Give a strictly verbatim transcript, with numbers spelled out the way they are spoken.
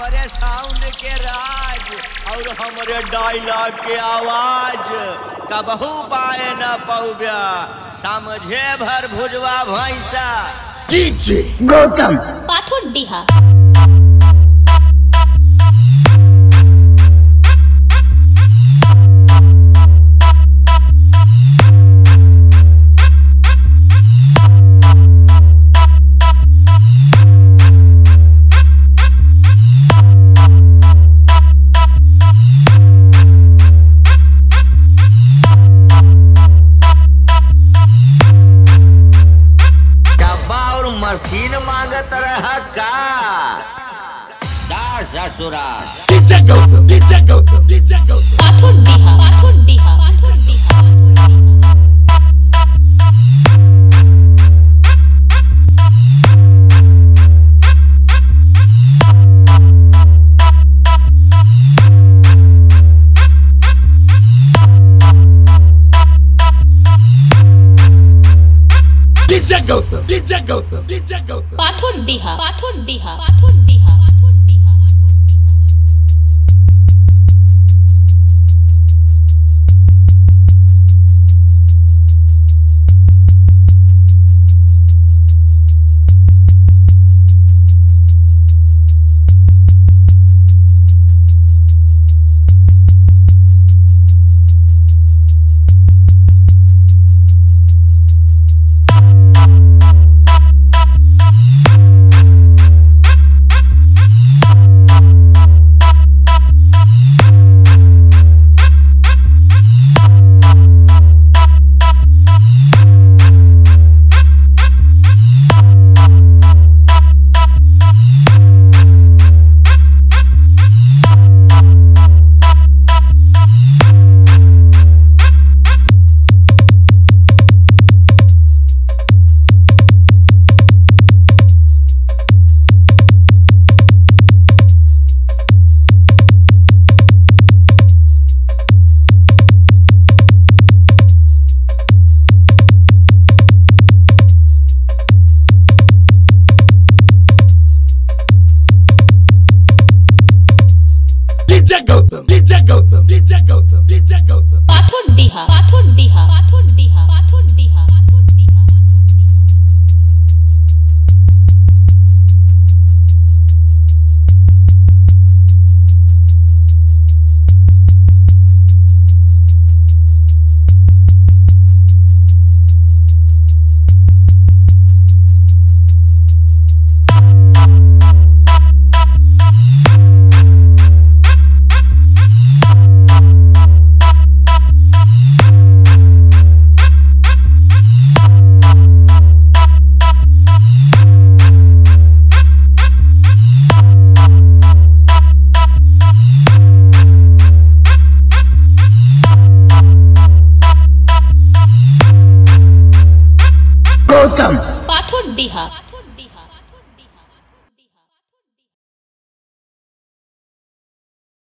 हमारे साउंड के राज और हमारे डायलॉग के आवाज कबहू पाए न पौब्या समझे भर भुजवा भैंसा डीजे गौतम पाथुर डीहा मशीन मांगत रहा का दास ससुरा DJ Gautam DJ Gautam DJ Gautam पाथुर डीहा पाथुर डीहा पाथुर डीहा DJ Gautam DJ Gautam DJ Gautam पाथुर डीहा पाथुर डीहा पाथुर डीहा पाथुर डीहा DJ Gautam DJ Gautam DJ Gautam DJ Gautam पाथुर डीहा पाथुर डीहा पाथुर डीहा पाथुर डीहा पाथुर डीहा गौतम पाथुर डीहा